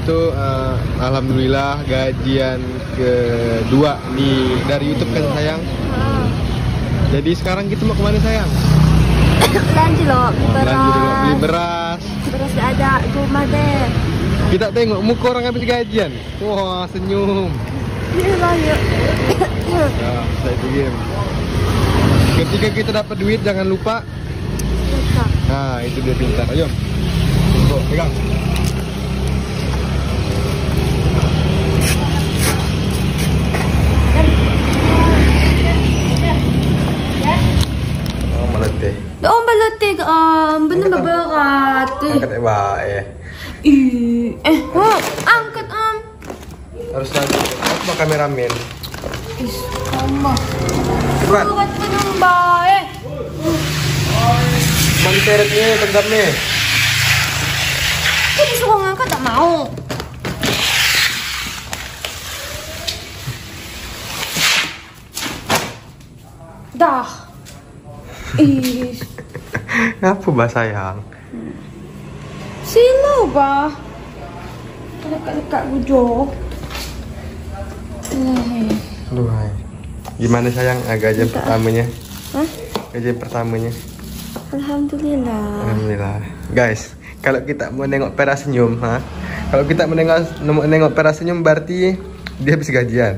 itu alhamdulillah gajian kedua dari YouTube kan sayang. Jadi sekarang kita mau kemana sayang? Belanja loh, Beli beras. Beras gak ada di rumah deh. Kita tengok muka orang habis gajian. Wah, senyum. Iya lah yuk. Nah, saya game. Ketika kita dapat duit jangan lupa. Nah, itu dia pintar. Ayo. Tuh, pegang. Oh, meletih. Oh, meletih bener berat. Angkat baik. Angkat Harus lanjut. Aku mau kameramen. Sama. Berat. Berat bener baik. Mana seretnya, tegapnya? Kok disuruh ngangkat tak mau? Dah. Apa bah sayang? Silau bah. Dekat-dekat bujur. Aduh, gimana sayang gajian pertamanya? Hah? Gajian pertamanya? Alhamdulillah. Alhamdulillah. Guys, kalau kita mau nengok Pera senyum, kalau kita mau nengok Pera senyum berarti dia habis gajian.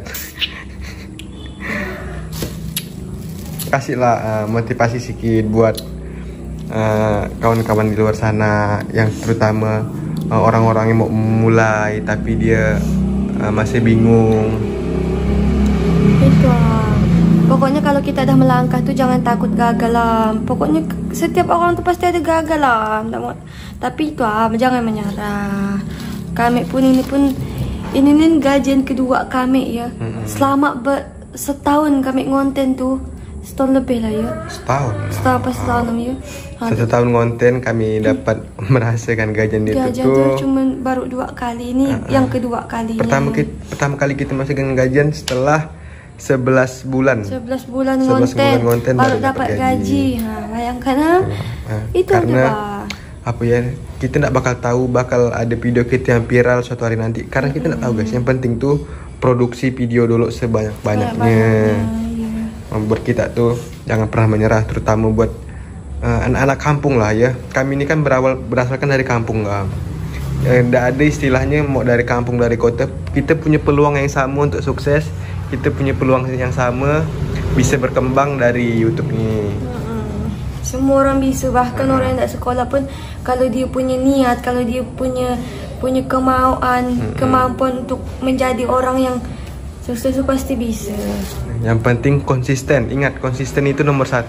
Kasihlah motivasi sedikit buat kawan-kawan di luar sana, yang terutama orang-orang yang mau mulai tapi dia masih bingung. Itu pokoknya kalau kita dah melangkah tuh jangan takut gagal lah. Pokoknya setiap orang tuh pasti ada gagal lah. Tapi itu jangan menyerah. Kami pun ini nih gajian kedua kami ya. Selama setahun kami ngonten tuh. Setahun lebih lah ya. Setahun ya. Satu tahun ngonten kami dapat merasakan gajian itu tuh. Cuma baru 2 kali ini, yang kedua kalinya. Pertama kali kita masuk dengan gajian setelah 11 bulan. 11 bulan ngonten baru dapat gaji. Bayangkan itu karena aja, apa ya? Kita tidak bakal tahu bakal ada video kita yang viral suatu hari nanti. Karena kita tidak tahu guys. Yang penting tuh produksi video dulu sebanyak-banyaknya. Buat kita tuh jangan pernah menyerah, terutama buat anak-anak kampung lah ya. Kami ini kan berasalkan dari kampung lah. Tidak ada istilahnya mau dari kampung dari kota. Kita punya peluang yang sama untuk sukses. Kita punya peluang yang sama bisa berkembang dari YouTube ini. Semua orang bisa, bahkan orang yang tak sekolah pun kalau dia punya niat, kalau dia punya kemampuan untuk menjadi orang yang sukses itu pasti bisa. Yang penting konsisten. Ingat, konsisten itu nomor 1.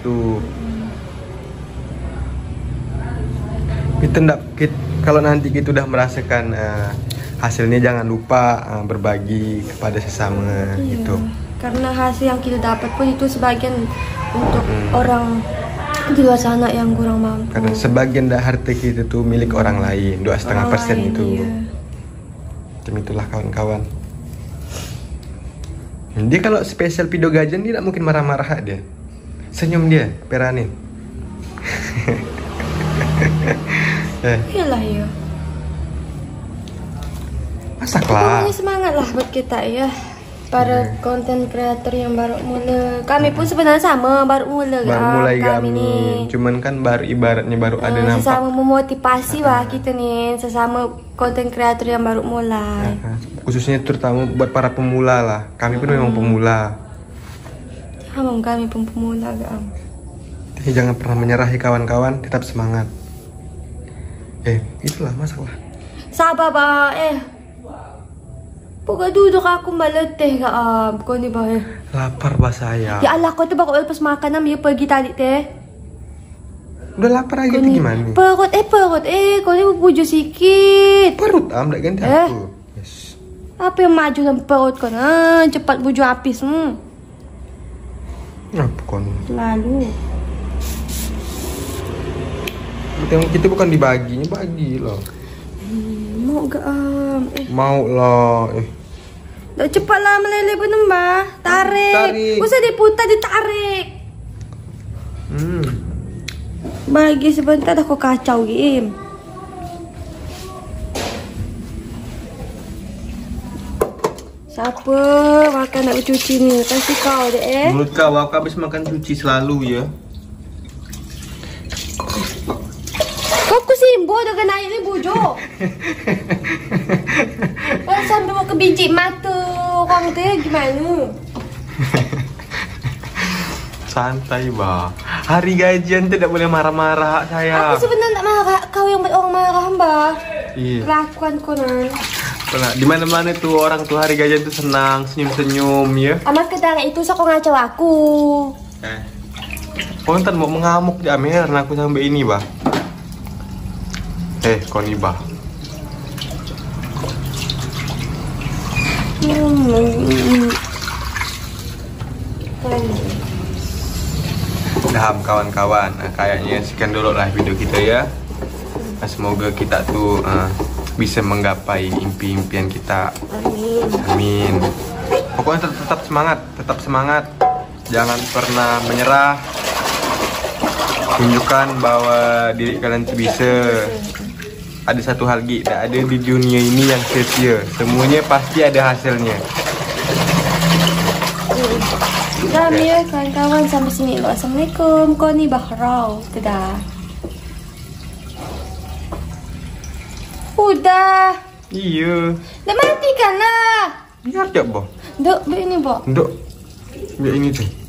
Kalau nanti kita udah merasakan hasilnya, jangan lupa berbagi kepada sesama gitu. Karena hasil yang kita dapat pun itu sebagian untuk orang di luar sana yang kurang mampu. Karena sebagian harta kita tuh milik orang lain, 2,5% itu. Macam itulah kawan-kawan. Dia kalau spesial video gajian dia tidak mungkin marah-marah dia. Senyum dia, Peranin. Iyalah ya. Masaklah. Pokoknya semangat lah buat kita ya. Para konten kreator yang baru mulai. Kami pun sebenarnya sama, baru mulai kami. Cuman kan ibaratnya baru ada nampak. Sesama memotivasi lah kita nih, sesama konten kreator yang baru mulai. Khususnya terutama buat para pemula lah. Kami pun memang pemula. Kami pun pemula Jadi jangan pernah menyerah ya kawan-kawan, tetap semangat. Itulah masalah. Sabar ba Pokoknya duduk aku maletih kau ni ba Lapar bah saya. Ya Allah, kau tu bakal lepas makan nam ya pergi tadi teh. Udah lapar aja tuh gimana? Perut kau ni pujuk sikit. Perut dah ganti aku. Yes. Apa yang maju dalam perut kau? Cepat bujuk habis. Apa kau? Lalu. Kita bukan dibaginya, bagi loh. Mau gak Mau lah. Dah cepatlah meleleh pun mbah. Tarik. Usah diputar, ditarik. Bagi sebentar dah kau kacau game. Siapa makan nak bercuci ni? Pasti kau deh. Mulut kau, aku habis makan cuci selalu ya. Kau kusimbo dengan air ni bujuk. Kau sampai mau ke biji mata orang tu gimana? Santai bah. Hari gajian tu tak boleh marah-marah saya. Aku sebenarnya tak marah. Kau yang buat orang marah mbak. Iya. Kelakuan kau nan. Di mana-mana tuh orang tuh hari gajian tuh senang, senyum-senyum ya. Amat ketara itu sok ngacau aku. Kau ntar mau mengamuk di Amer, aku sampai ini bah. Kau nih bah. Daham kawan-kawan, kayaknya sekian dulu lah video kita ya. Semoga kita tuh bisa menggapai impian kita. Amin. Pokoknya tetap semangat. Jangan pernah menyerah. Tunjukkan bahwa diri kalian tuh bisa. Ada satu hal Gi, tak ada di dunia ini yang sia-sia. Semuanya pasti ada hasilnya. Ya kawan-kawan, sampai sini dulu. Assalamualaikum. Kau ni bahrau. Dadah. Udah. Iya. Dah matikan lah. Biar tak boh. Duk, ini boh. Duk. Biar ini tuh.